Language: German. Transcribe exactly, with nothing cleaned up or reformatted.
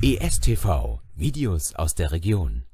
E S T V, Videos aus der Region.